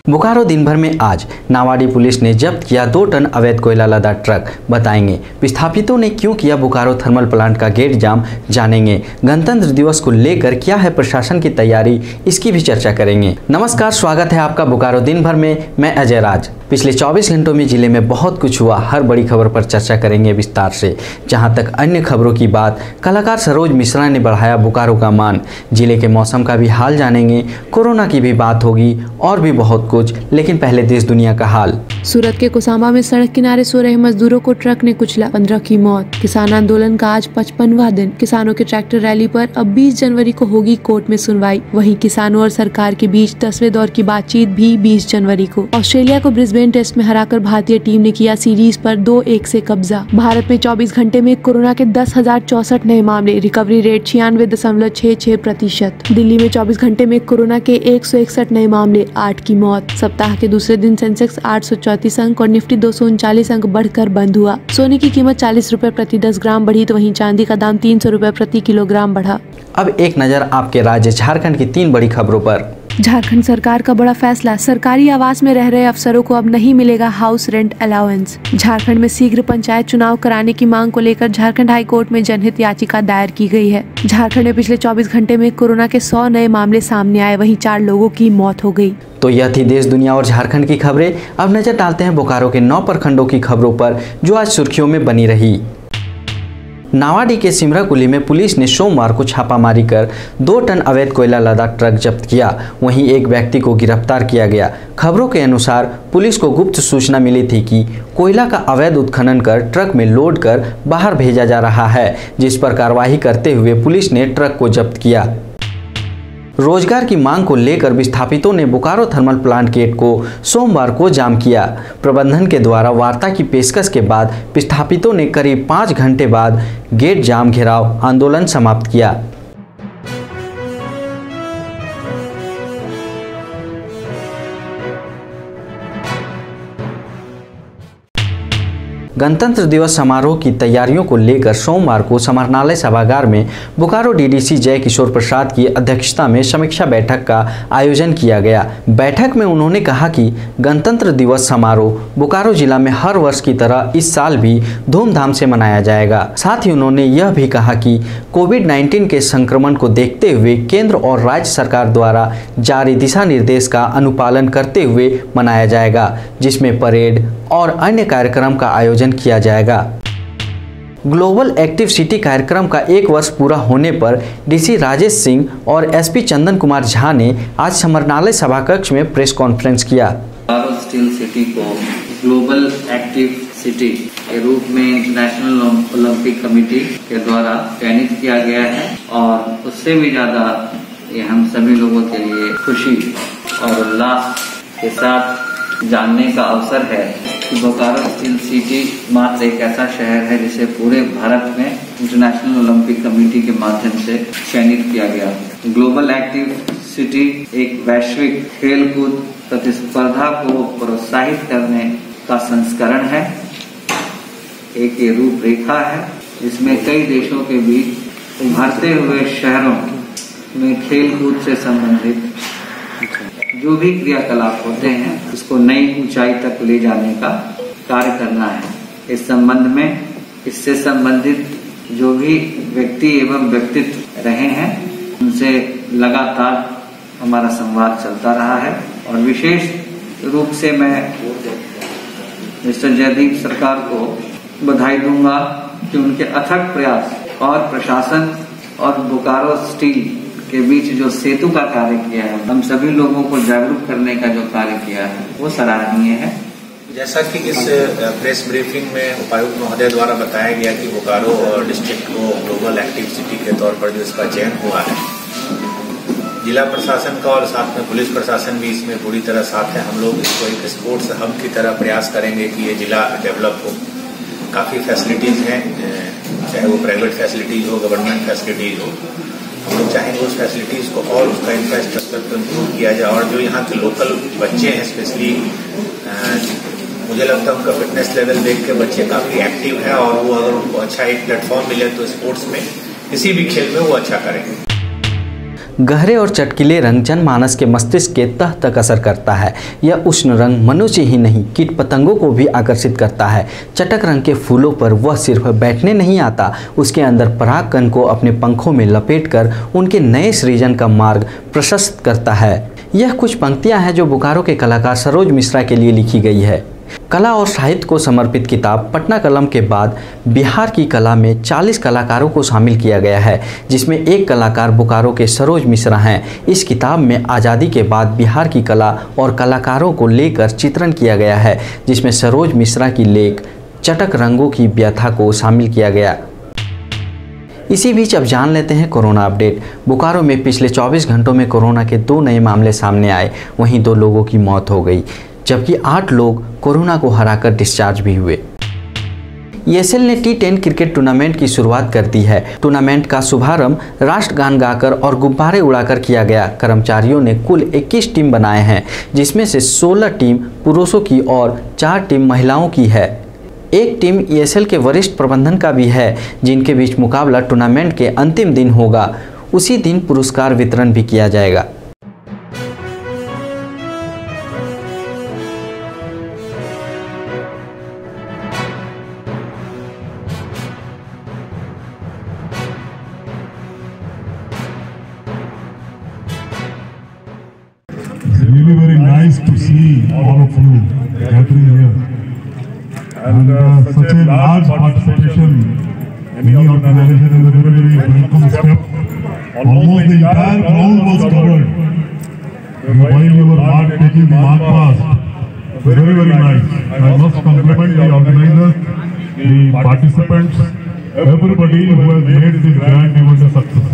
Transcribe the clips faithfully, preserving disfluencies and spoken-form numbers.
बोकारो दिन भर में आज नावाडी पुलिस ने जब्त किया दो टन अवैध कोयला लदा ट्रक। बताएंगे विस्थापितों ने क्यों किया बोकारो थर्मल प्लांट का गेट जाम, जानेंगे गणतंत्र दिवस को लेकर क्या है प्रशासन की तैयारी, इसकी भी चर्चा करेंगे। नमस्कार, स्वागत है आपका बोकारो दिन भर में। मैं अजय राज। पिछले चौबीस घंटों में जिले में बहुत कुछ हुआ, हर बड़ी खबर पर चर्चा करेंगे विस्तार से। जहां तक अन्य खबरों की बात, कलाकार सरोज मिश्रा ने बढ़ाया बोकारो का मान। जिले के मौसम का भी हाल जानेंगे, कोरोना की भी बात होगी और भी बहुत कुछ। लेकिन पहले देश दुनिया का हाल। सूरत के कोसांबा में सड़क किनारे सो रहे मजदूरों को ट्रक ने कुचला, पंद्रह की मौत। किसान आंदोलन का आज पचपनवां दिन। किसानों के ट्रैक्टर रैली पर अब बीस जनवरी को होगी कोर्ट में सुनवाई। वहीं किसानों और सरकार के बीच दसवें दौर की बातचीत भी बीस जनवरी को। ऑस्ट्रेलिया को ब्रिस्बेन टेस्ट में हराकर भारतीय टीम ने किया सीरीज पर दो एक से कब्जा। भारत में चौबीस घंटे में कोरोना के दस हजार चौसठ नए मामले, रिकवरी रेट छियानवे दशमलव छह छह प्रतिशत। दिल्ली में चौबीस घंटे में कोरोना के एक सौ इकसठ नए मामले, आठ की मौत। सप्ताह के दूसरे दिन सेंसेक्स आठ सौ चौतीस अंक और निफ्टी दो सौ उनचालीस अंक बढ़कर बंद हुआ। सोने की कीमत चालीस रुपए प्रति दस ग्राम बढ़ी, तो वहीं चांदी का दाम तीन सौ रुपए प्रति किलोग्राम बढ़ा। अब एक नजर आपके राज्य झारखंड की तीन बड़ी खबरों पर। झारखंड सरकार का बड़ा फैसला, सरकारी आवास में रह रहे अफसरों को अब नहीं मिलेगा हाउस रेंट अलाउंस। झारखंड में शीघ्र पंचायत चुनाव कराने की मांग को लेकर झारखंड हाई कोर्ट में जनहित याचिका दायर की गई है। झारखंड में पिछले चौबीस घंटे में कोरोना के सौ नए मामले सामने आए, वहीं चार लोगों की मौत हो गई। तो यह थी देश दुनिया और झारखंड की खबरें। अब नजर डालते हैं बोकारो के नौ प्रखंडों की खबरों पर, जो आज सुर्खियों में बनी रही। नावाडी के सिमराकुली में पुलिस ने सोमवार को छापामारी कर दो टन अवैध कोयला लदा ट्रक जब्त किया। वहीं एक व्यक्ति को गिरफ्तार किया गया। खबरों के अनुसार पुलिस को गुप्त सूचना मिली थी कि कोयला का अवैध उत्खनन कर ट्रक में लोड कर बाहर भेजा जा रहा है, जिस पर कार्रवाई करते हुए पुलिस ने ट्रक को जब्त किया। रोजगार की मांग को लेकर विस्थापितों ने बोकारो थर्मल प्लांट गेट को सोमवार को जाम किया। प्रबंधन के द्वारा वार्ता की पेशकश के बाद विस्थापितों ने करीब पाँच घंटे बाद गेट जाम घेराव आंदोलन समाप्त किया। गणतंत्र दिवस समारोह की तैयारियों को लेकर सोमवार को समाहरणालय सभागार में बोकारो डीडीसी जय किशोर प्रसाद की अध्यक्षता में समीक्षा बैठक का आयोजन किया गया। बैठक में उन्होंने कहा कि गणतंत्र दिवस समारोह बोकारो जिला में हर वर्ष की तरह इस साल भी धूमधाम से मनाया जाएगा। साथ ही उन्होंने यह भी कहा कि कोविड नाइन्टीन के संक्रमण को देखते हुए केंद्र और राज्य सरकार द्वारा जारी दिशा निर्देश का अनुपालन करते हुए मनाया जाएगा, जिसमें परेड और अन्य कार्यक्रम का आयोजन किया जाएगा। ग्लोबल एक्टिव सिटी कार्यक्रम का एक वर्ष पूरा होने पर डीसी राजेश सिंह और एसपी चंदन कुमार झा ने आज समाहरणालय सभाकक्ष में प्रेस कॉन्फ्रेंस किया। बोकारो स्टील सिटी को ग्लोबल एक्टिव सिटी के रूप में नेशनल ओलंपिक कमेटी के द्वारा चयनित किया गया है और उससे भी ज्यादा ये हम सभी लोगों के लिए खुशी और उल्लास के साथ जानने का अवसर है कि बोकारो स्टील सिटी मात्र एक ऐसा शहर है जिसे पूरे भारत में इंटरनेशनल ओलंपिक कमेटी के माध्यम से चयनित किया गया। ग्लोबल एक्टिव सिटी एक वैश्विक खेलकूद प्रतिस्पर्धा को प्रोत्साहित करने का संस्करण है, एक ये रूपरेखा है जिसमें कई देशों के बीच उभरते हुए शहरों में खेलकूद से संबंधित जो भी क्रियाकलाप होते हैं उसको नई ऊंचाई तक ले जाने का कार्य करना है। इस संबंध में इससे संबंधित जो भी व्यक्ति एवं व्यक्तित्व रहे हैं उनसे लगातार हमारा संवाद चलता रहा है और विशेष रूप से मैं मिस्टर जयदीप सरकार को बधाई दूंगा कि उनके अथक प्रयास और प्रशासन और बोकारो स्टील के बीच जो सेतु का कार्य किया है, हम सभी लोगों को जागरूक करने का जो कार्य किया है वो सराहनीय है। जैसा कि इस प्रेस ब्रीफिंग में उपायुक्त महोदय द्वारा बताया गया कि बोकारो और डिस्ट्रिक्ट को ग्लोबल एक्टिव सिटी के तौर पर जो इसका चयन हुआ है, जिला प्रशासन का और साथ में पुलिस प्रशासन भी इसमें पूरी तरह साथ है। हम लोग इसको एक स्पोर्ट्स हब की तरह प्रयास करेंगे कि ये जिला डेवलप हो। काफी फैसिलिटीज हैं, चाहे वो प्राइवेट फैसिलिटीज हो, गवर्नमेंट फैसिलिटीज हो। हम लोग चाहेंगे उस फैसिलिटीज को और उसका इंफ्रास्ट्रक्चर को इम्प्रूव किया जाए और जो यहाँ के लोकल बच्चे हैं, स्पेशली मुझे लगता है उनका फिटनेस लेवल देख के बच्चे काफी एक्टिव है और वो अगर उनको अच्छा एक प्लेटफॉर्म मिले तो स्पोर्ट्स में किसी भी खेल में वो अच्छा करेंगे। गहरे और चटकीले रंग जनमानस के मस्तिष्क के तह तक असर करता है। यह उष्ण रंग मनुष्य ही नहीं कीट पतंगों को भी आकर्षित करता है। चटक रंग के फूलों पर वह सिर्फ बैठने नहीं आता, उसके अंदर परागकण को अपने पंखों में लपेटकर उनके नए सृजन का मार्ग प्रशस्त करता है। यह कुछ पंक्तियां हैं जो बोकारो के कलाकार सरोज मिश्रा के लिए लिखी गई है। कला और साहित्य को समर्पित किताब पटना कलम के बाद बिहार की कला में चालीस कलाकारों को शामिल किया गया है, जिसमें एक कलाकार बोकारो के सरोज मिश्रा हैं। इस किताब में आज़ादी के बाद बिहार की कला और कलाकारों को लेकर चित्रण किया गया है, जिसमें सरोज मिश्रा की लेख चटक रंगों की व्यथा को शामिल किया गया। इसी बीच अब जान लेते हैं कोरोना अपडेट। बोकारो में पिछले चौबीस घंटों में कोरोना के दो नए मामले सामने आए, वहीं दो लोगों की मौत हो गई, जबकि आठ लोग कोरोना को हराकर डिस्चार्ज भी हुए। ई एस एल ने टी टेन क्रिकेट टूर्नामेंट की शुरुआत कर दी है। टूर्नामेंट का शुभारंभ राष्ट्रगान गाकर और गुब्बारे उड़ाकर किया गया। कर्मचारियों ने कुल इक्कीस टीम बनाए हैं, जिसमें से सोलह टीम पुरुषों की और चार टीम महिलाओं की है। एक टीम ई एस एल के वरिष्ठ प्रबंधन का भी है, जिनके बीच मुकाबला टूर्नामेंट के अंतिम दिन होगा। उसी दिन पुरस्कार वितरण भी किया जाएगा। Really very nice to see all of you gathering here, and uh, such a large participation in the organization is a very very welcome step. Almost the entire ground was covered while you were mark taking the mark past. Very very nice. I must compliment the organizers, the participants, everybody who has made this grand event a success.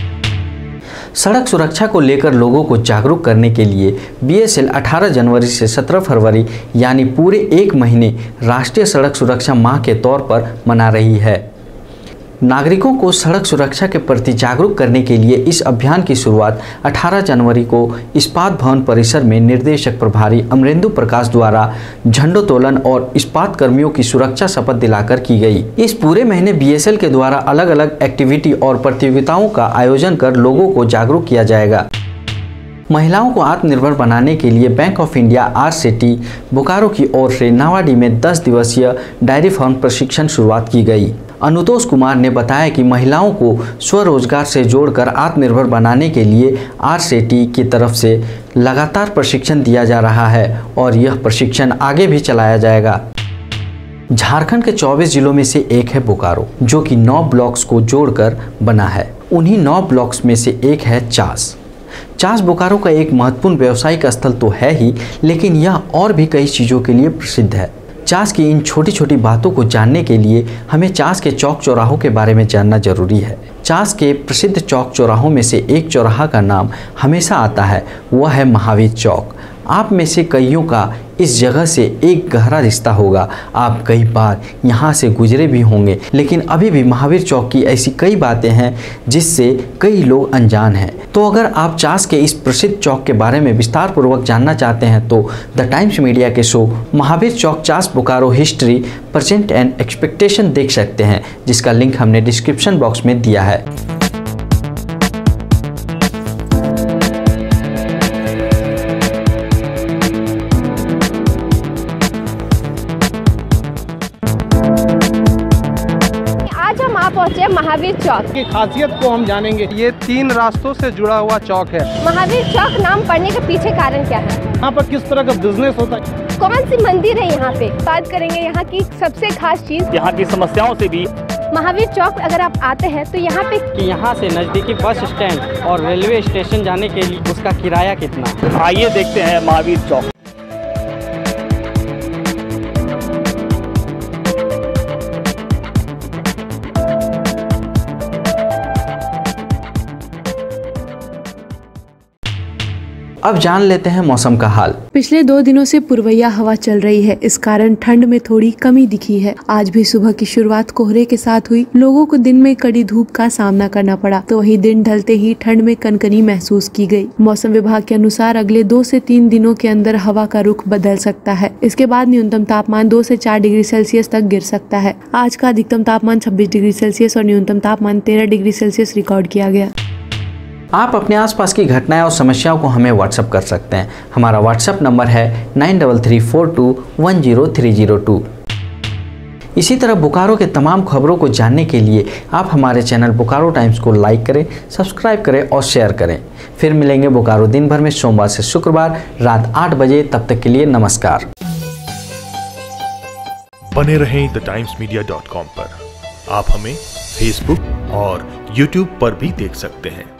सड़क सुरक्षा को लेकर लोगों को जागरूक करने के लिए बी एस एल अठारह जनवरी से सत्रह फरवरी यानी पूरे एक महीने राष्ट्रीय सड़क सुरक्षा माह के तौर पर मना रही है। नागरिकों को सड़क सुरक्षा के प्रति जागरूक करने के लिए इस अभियान की शुरुआत अठारह जनवरी को इस्पात भवन परिसर में निर्देशक प्रभारी अमरेंदु प्रकाश द्वारा झंडोत्तोलन और इस्पात कर्मियों की सुरक्षा शपथ दिलाकर की गई। इस पूरे महीने बी एस एल के द्वारा अलग अलग एक्टिविटी और प्रतियोगिताओं का आयोजन कर लोगों को जागरूक किया जाएगा। महिलाओं को आत्मनिर्भर बनाने के लिए Bank of India R C T Bokaro की ओर से नावाडी में दस दिवसीय डायरी फार्म प्रशिक्षण शुरुआत की गई। अनुतोष कुमार ने बताया कि महिलाओं को स्वरोजगार से जोड़कर आत्मनिर्भर बनाने के लिए आर सी टी की तरफ से लगातार प्रशिक्षण दिया जा रहा है और यह प्रशिक्षण आगे भी चलाया जाएगा। झारखंड के चौबीस जिलों में से एक है बोकारो, जो कि नौ ब्लॉक्स को जोड़कर बना है। उन्हीं नौ ब्लॉक्स में से एक है चास। चास बोकारो का एक महत्वपूर्ण व्यावसायिक स्थल तो है ही, लेकिन यह और भी कई चीज़ों के लिए प्रसिद्ध है। चास की इन छोटी छोटी बातों को जानने के लिए हमें चास के चौक चौराहों के बारे में जानना जरूरी है। चास के प्रसिद्ध चौक चौराहों में से एक चौराहा का नाम हमेशा आता है, वह है महावीर चौक। आप में से कईयों का इस जगह से एक गहरा रिश्ता होगा। आप कई बार यहाँ से गुजरे भी होंगे, लेकिन अभी भी महावीर चौक की ऐसी कई बातें हैं जिससे कई लोग अनजान हैं। तो अगर आप चास के इस प्रसिद्ध चौक के बारे में विस्तार पूर्वक जानना चाहते हैं तो द टाइम्स मीडिया के शो Mahavir Chowk Chas Bokaro history present and expectation देख सकते हैं, जिसका लिंक हमने डिस्क्रिप्शन बॉक्स में दिया है। पहुंचे महावीर चौक की खासियत को हम जानेंगे। ये तीन रास्तों से जुड़ा हुआ चौक है। महावीर चौक नाम पड़ने के पीछे कारण क्या है? यहाँ पर किस तरह का बिजनेस होता है? कौन सी मंदिर है यहाँ पे? बात करेंगे यहाँ की सबसे खास चीज, यहाँ की समस्याओं से भी। महावीर चौक अगर आप आते हैं तो यहाँ पे कि यहाँ से नजदीकी बस स्टैंड और रेलवे स्टेशन जाने के लिए उसका किराया कितना? आइए देखते हैं महावीर चौक। अब जान लेते हैं मौसम का हाल। पिछले दो दिनों से पुरवैया हवा चल रही है, इस कारण ठंड में थोड़ी कमी दिखी है। आज भी सुबह की शुरुआत कोहरे के साथ हुई। लोगों को दिन में कड़ी धूप का सामना करना पड़ा, तो वहीं दिन ढलते ही ठंड में कनकनी महसूस की गई। मौसम विभाग के अनुसार अगले दो से तीन दिनों के अंदर हवा का रुख बदल सकता है। इसके बाद न्यूनतम तापमान दो से चार डिग्री सेल्सियस तक गिर सकता है। आज का अधिकतम तापमान छब्बीस डिग्री सेल्सियस और न्यूनतम तापमान तेरह डिग्री सेल्सियस रिकॉर्ड किया गया। आप अपने आसपास की घटनाएं और समस्याओं को हमें व्हाट्सएप कर सकते हैं। हमारा व्हाट्सएप नंबर है nine double three four two one zero three zero two. इसी तरह बोकारो के तमाम खबरों को जानने के लिए आप हमारे चैनल बोकारो टाइम्स को लाइक करें, सब्सक्राइब करें और शेयर करें। फिर मिलेंगे बोकारो दिन भर में सोमवार से शुक्रवार रात आठ बजे। तब तक के लिए नमस्कार। बने रहें the Times Media dot com पर। आप हमें फेसबुक और यूट्यूब पर भी देख सकते हैं।